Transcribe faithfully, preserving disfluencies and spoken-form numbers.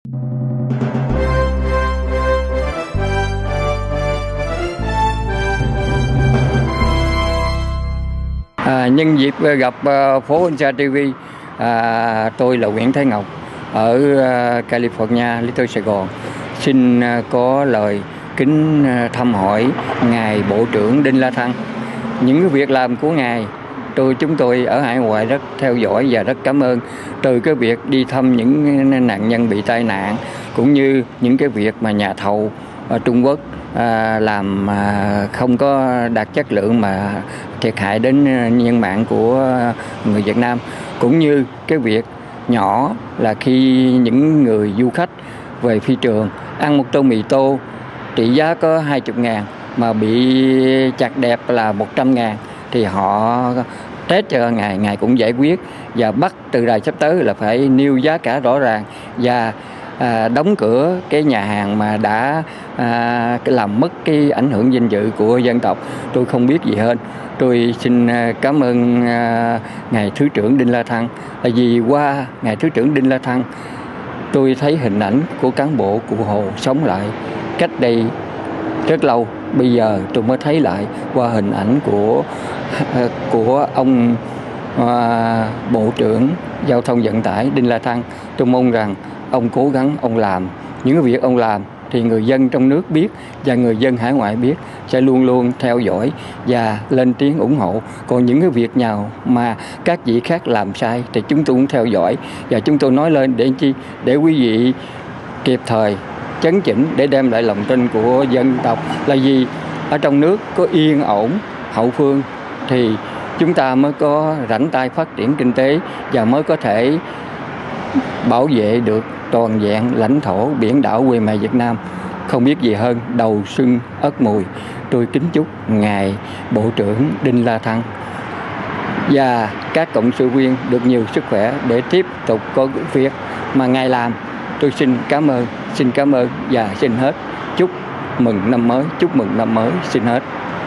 À, nhân dịp gặp uh, Phố Insa ti vi, à, tôi là Nguyễn Thái Ngọc ở uh, California, Little Sài Gòn. Xin uh, có lời kính uh, thăm hỏi Ngài Bộ trưởng Đinh La Thăng. Những cái việc làm của Ngài, tôi chúng tôi ở hải ngoại rất theo dõi và rất cảm ơn. Từ cái việc đi thăm những nạn nhân bị tai nạn, cũng như những cái việc mà nhà thầu ở Trung Quốc à, làm à, không có đạt chất lượng mà thiệt hại đến nhân mạng của người Việt Nam, cũng như cái việc nhỏ là khi những người du khách về phi trường ăn một tô mì tô trị giá có hai mươi ngàn mà bị chặt đẹp là một trăm ngàn, thì họ test cho Ngài, Ngài cũng giải quyết và bắt từ đài sắp tới là phải nêu giá cả rõ ràng và à, đóng cửa cái nhà hàng mà đã à, làm mất cái ảnh hưởng danh dự của dân tộc. Tôi không biết gì hơn. Tôi xin cảm ơn à, Ngài Thứ trưởng Đinh La Thăng, là vì qua Ngài Thứ trưởng Đinh La Thăng tôi thấy hình ảnh của cán bộ Cụ Hồ sống lại cách đây rất lâu. Bây giờ tôi mới thấy lại qua hình ảnh của của ông à, Bộ trưởng Giao thông Vận tải Đinh La Thăng. Tôi mong rằng ông cố gắng, ông làm những cái việc ông làm thì người dân trong nước biết và người dân hải ngoại biết, sẽ luôn luôn theo dõi và lên tiếng ủng hộ. Còn những cái việc nào mà các vị khác làm sai thì chúng tôi cũng theo dõi và chúng tôi nói lên để chi, để quý vị kịp thời chấn chỉnh để đem lại lòng tin của dân tộc. Là vì ở trong nước có yên ổn hậu phương thì chúng ta mới có rảnh tay phát triển kinh tế và mới có thể bảo vệ được toàn vẹn lãnh thổ biển đảo quê mẹ Việt Nam. Không biết gì hơn, đầu xuân Ất Mùi, tôi kính chúc Ngài Bộ trưởng Đinh La Thăng và các cộng sự viên được nhiều sức khỏe để tiếp tục có việc mà Ngài làm. Tôi xin cảm ơn, xin cảm ơn và xin hết. Chúc mừng năm mới, chúc mừng năm mới, xin hết.